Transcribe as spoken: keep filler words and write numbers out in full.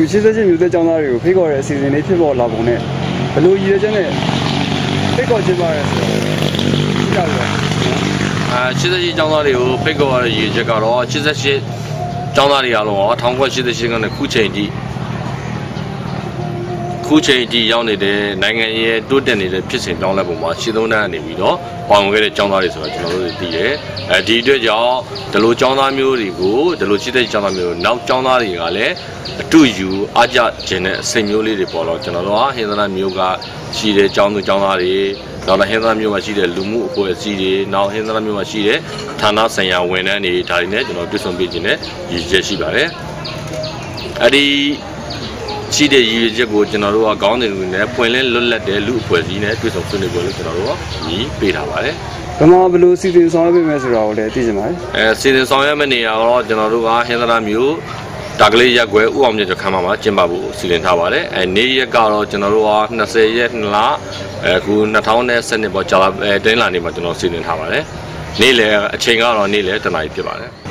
七十斤有的将那里有飞过来，现在那飞过拉风呢，不如一的真的飞过去吧，是这样子。 啊，七十斤将那里有飞过一这个咯，七十斤将那里啊咯，通过七十斤个那苦钱的。ခုချိန်အထိရောက်နေတဲ့နိုင်ငံရဲ့တိုးတက်နေတဲ့ဖြစ်စဉ်ကြောင်းလည်းပုံမှာရှင်းသုံးတန်းနေပြီးတော့ပေါင်ခဲ့တဲ့ကျောင်းသားတွေဆိုတော့ကျွန်တော်တို့သိတယ်။အဲဒီအတွက်ကြောင့်ဒီလိုကျောင်းသားမျိုးတွေကိုဒီလိုရှိတဲ့ကျောင်းသားမျိုးနောက်ကျောင်းသားတွေကလည်းအတူယူအားကြခြင်းတဲ့အစိမ်မျိုးလေးတွေပေါ်တော့ကျွန်တော်တို့ဟာဟင်္သာမျိုးကရှိတဲ့ကျောင်းသူကျောင်းသားတွေနောက်လည်းဟင်္သာမျိုးမှာရှိတဲ့လူမှုအဖွဲ့အစည်းတွေနောက်ဟင်္သာမျိုးမှာရှိတဲ့ဌာနဆိုင်ရာဝန်ထမ်းတွေဒါတွေနဲ့ကျွန်တော်တွေ့ဆုံပေးခြင်းနဲ့ရည်ရွယ်ချက်ရှိပါတယ်။အဲဒီရှိတဲ့ရည်ရွယ်ချက်ကိုကျွန်တော်တို့ကခေါင်းစဉ်တွေနဲ့ပွင့်လင်းလွတ်လပ်တဲ့လူအဖွဲ့အစည်းနဲ့တွေ့ဆုံဆွေးနွေးပွဲလို့ကျွန်တော်တို့ကညီပေးထားပါတယ်။ဘယ်မှာဘယ်လိုစီစဉ်ဆောင်ရွက်ပေးမယ်ဆိုတာကိုလည်းသိချင်ပါတယ်။အဲစီစဉ်ဆောင်ရွက်မယ့်နေရာတော့ကျွန်တော်တို့ကဟင်္သာမျိုးတာကလေးရက်ွယ်ဥအောင်မြတ်ကျော်ခမ်းမမှာကျင်းပဖို့စီစဉ်ထားပါတယ်။အဲနေ့ရက်ကတော့ကျွန်တော်တို့ကနှစ်ဆယ်ရက်လအခုနှစ်ထောင်ဆယ်နှစ်ပေါ့ကြာအဲတင်းလာနေမှာကျွန်တော်စီစဉ်ထားပါတယ်။နေ့လယ်အချိန်ကတော့နေ့လယ်တနာရီဖြစ်ပါတယ်။